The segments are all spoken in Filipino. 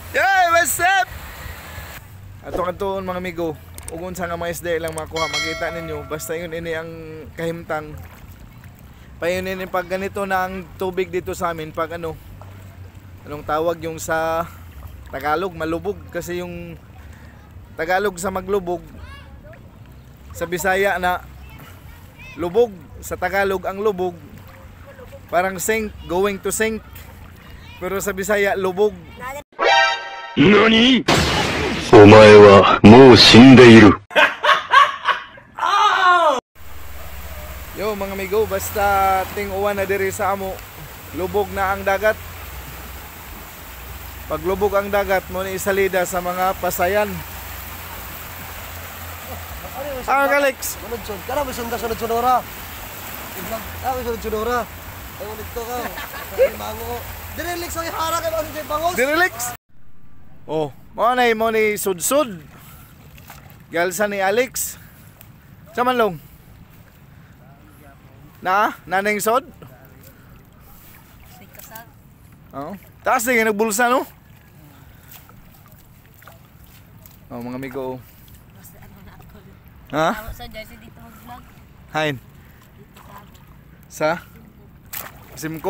Yay, what's up? Atong mga amigo, ugon sa nga mga isda lang makuha, makita ninyo, basta yun ini ang kahimtang. Payon ini pag ganito na ang tubig dito sa amin, pag anong tawag yung sa Tagalog, malubog. Kasi yung Tagalog sa maglubog, sa Bisaya na lubog, sa Tagalog ang lubog parang sink, going to sink. Pero sa Bisaya, lubog. NANI?! お前はもう死んでいる。 Yo mga amigo, basta ting uwan na diri sa amo, lubog na ang dagat. Pag lubog ang dagat, mo ni isalida sa mga pasayan. Alex! Sunod-sunod ka na, may sunod sunora. May sunod-sunora. Ay, ulit to ka. Ay, mango. Direlix ang ihara kay Bangos kay Bangos. Direlix! Oh, mo ni sud-sud. Galsa ni Alex. Saman long. Naneng sod? Oh, taas din nagbulsa no? Oh, mga amigo. Ha? Sa jersey dito mag-vlog. Hain. Sa? Simko?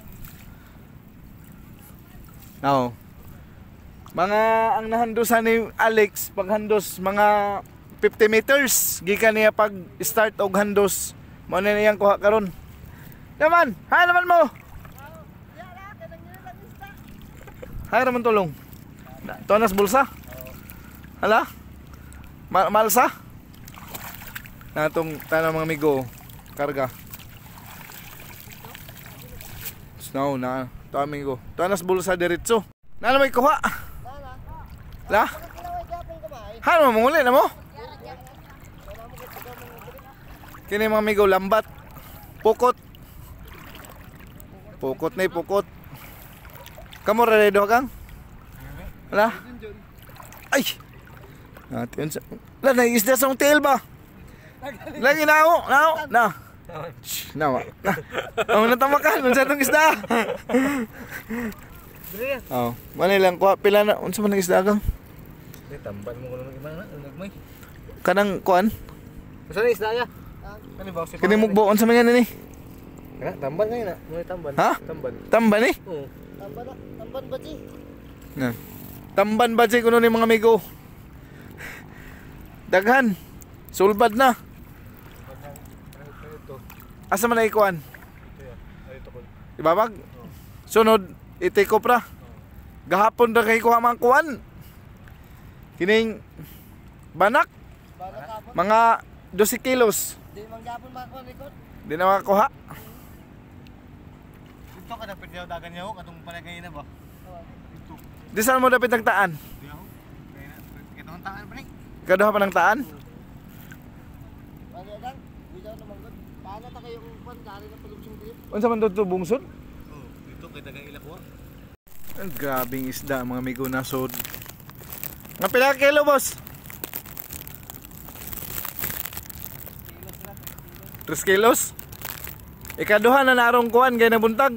Oo. Mga ang nahandosan ni Alex paghandos mga 50 meters gikan niya pag start og handos. Mo na niyang kuha karon. Naman, hay naman mo. Hay naman tulong. Tonas bulsa. Hala? Malsa? Natong tanang mga amigo, karga. Snow na. To amigo. Tonas bulsa diretso. Na may kuha. La? Hay mo muli na mo? Kini mga amigo, lambat. Pukot. Pukot na pukot. Kamu redo kang? Wala? Ay! Natin sa... Wala, naisda sa tail ba? Lagi na ako. Na. Nawa. Ang natamakan. Ang sa itong isda. Oh, mana lang kuha. Pila na. Unsa man ang isda kang? Tamban mo ko naman gimana nagmay. Kanang kuan? Usa ni isda ya? Kini mugbo unsa man yan ni? Kana tamban kay na, mo tamban. Ha? Tamban. Tamban eh? Oo. Tamban ba ji? Na. Tamban ba kuno ni mga amigo? Daghan. Sulbad na. Asa man na ikuan? Ibabag? Sunod, itiko pra. Gahapon ra kay kuha man kuan. Kining banak. Mga 12 kilos. Di man gyapon makuha likod. Di na makakuha. Dito ka dapat daw dagan yaw katong panagay na ba? Dito. Di saan mo dapat nagtaan? Yaw. Katong tangan pa ni. Kaduha pa ng taan? Ano lang? Bidaw na manggod. Paano ta kayong kon dali na palugsong dito? Unsa man to bungsod? Oh, dito kay dagang ilakwa. Ang grabing isda mga amigo na sod. Nga pila ka kilo boss? 3 kilos? Ikaduha na narong kuan gay na buntag.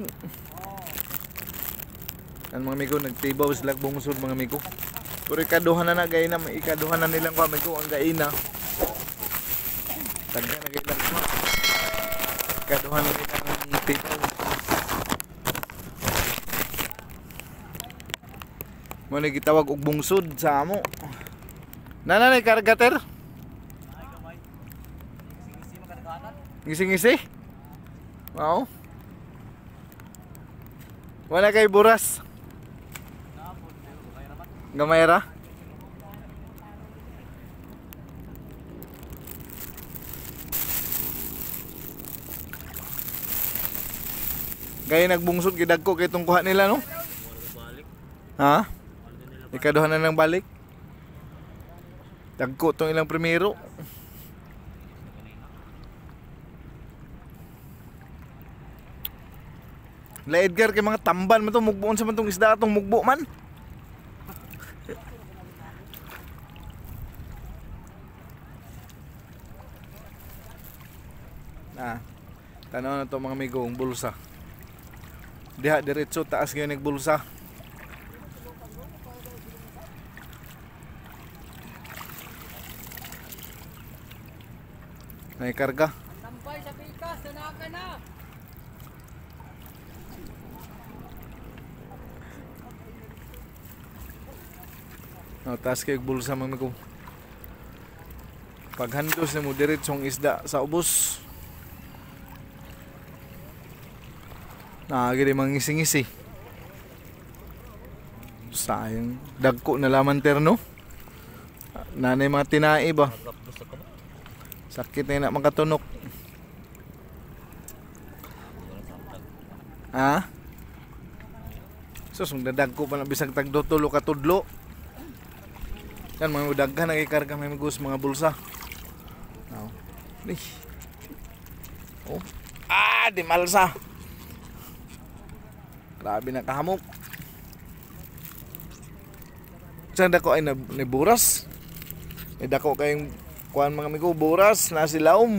Ang mga amigo nagtibaw sila bungsod mga amigo. Pero ikaduha na gay na ikaduha na nilang kuan amigo ang gaina. Tagda na gay lang kuan. Ikaduha na nilang tibaw. Mo ni gitawag og bungsod sa amo. Nanay kargater? Ngisi-ngisi? Wow. Wala kay buras. Gamay ra? Gaya nagbungsod gidagko kay tong kuha nila no? Ha? Ikaduha na ng balik. Dagko tong ilang primero. La Edgar kay mga tamban man to mugbuon sa man tong isda atong mugbo man. Tanaw na to mga amigo ang bulsa. Diha diretso taas gyud nig bulsa. Naikarga. Sampay sa pikas, nanakan na. Taas kayo bulsa mga ko. Paghandos na mo diretsong isda sa ubos. Nakagiri mga ngisi-ngisi. Sayang. Dagko na laman terno. Nanay mga tinai ba? Sakit na makatunok. Ha? Sus, dagko pa na bisag tagdotulo katudlo. Yan mga daghan nagikarga may magus mga bulsa. Oh. Oh. Di malsa. Grabe na kahamok. Saan dako ay naburas? May dako kayong kuhan mga amigo, buras na silaom.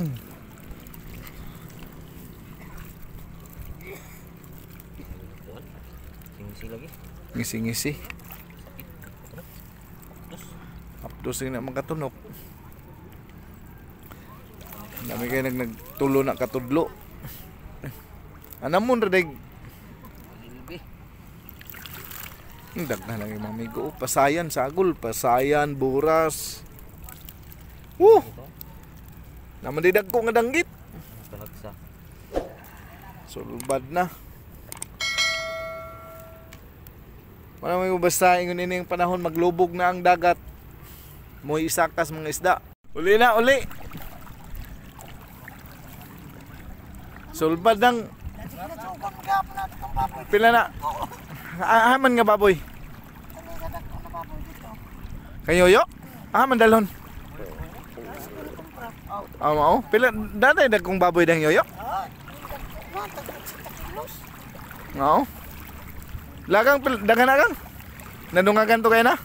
Ngisi lagi. Ngisi-ngisi. Apdos na magkatunok. Dami kayo nagtulo na katudlo. Anamon radig. Daghan lang yung mga amigo. Pasayan, sagol, pasayan, buras. Naman didag ko nga danggit. Talagsa. Sulbad na. Wala may basta ingon ini yung panahon maglubog na ang dagat. Mo'y isakas mga isda. Uli na, uli. Sulbad ng pila na. Ahaman nga baboy. Kayoyo? Ahaman dalhon. Mao. Pila dati dagkong baboy dang yoyo? Mao. Lagang dagan agang. Nadungagan to kay na?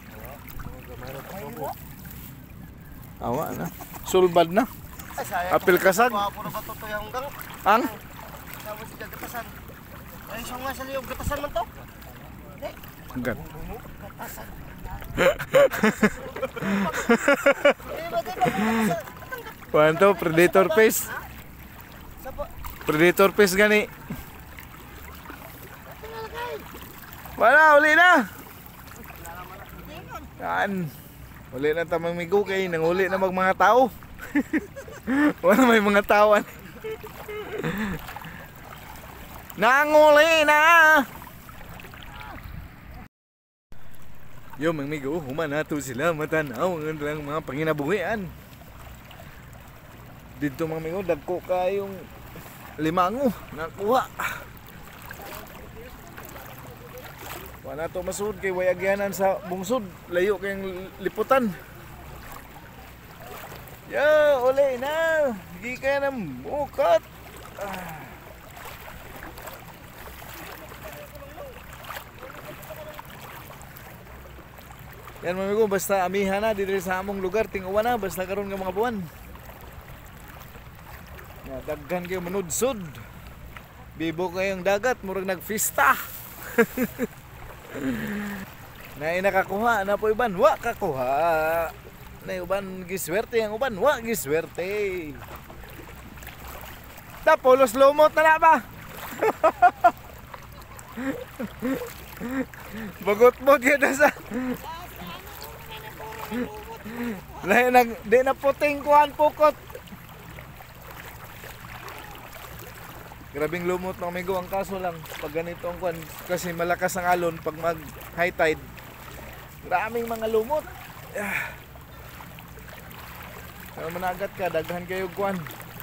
Awa na. Sulbad na. Apil kasag. Ang? Ay, siya nga sa liyog, gatasan man to. Agad. Kuhan to, predator face. Predator face gani. Wala, uli na. Yan. Uli na tamang migo kay nanguli na mga tao. Wala may mga tawan. Nanguli na. Yo mga migo, human nato sila matanaw ang lang mga panginabuhian. Dito mga migo, dagko kayong limango nakuha. Wala to masud kay wayagyanan sa bungsod, layo kayong liputan. Yo, uli na. Hindi ka na mukat. Yan mga amigo, basta amihan na dito sa among lugar, tinguwan na, basta karon nga mga buwan. Daghan kayo manudsod. Bibo kayong dagat, murag nagfista. Na nakakuha na po iban, wa kakuha. Na uban giswerte ang uban, wa giswerte. Tapolos lumot na ba? Bagot-bot yun na sa di na puting kuhan pukot. Grabing lumot ng amigo, ang kaso lang pag ganito ang kuhan, kasi malakas ang alon pag mag high tide. Maraming mga lumot. Kaya managat ka, daghan kayo kuhan.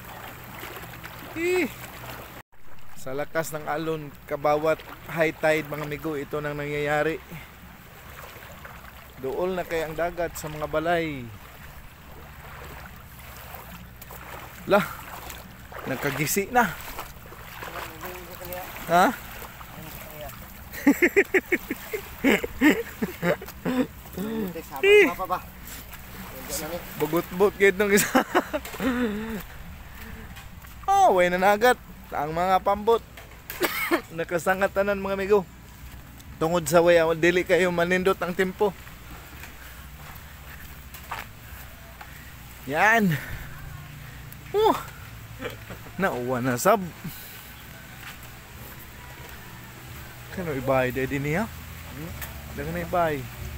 Sa lakas ng alon kabawat high tide mga amigo, ito nang nangyayari. Dool na kay ang dagat sa mga balay. Lah, nagkagisi na. Ha? Bugot-bot kahit nung isa. Oh, way na nagat. Ang mga pambot. Nakasangatanan mga amigo. Tungod sa way, dili kayo manindot ang tempo. Yan. Nauwa na sab. Kano ibay day din niya? Dagan na ibay.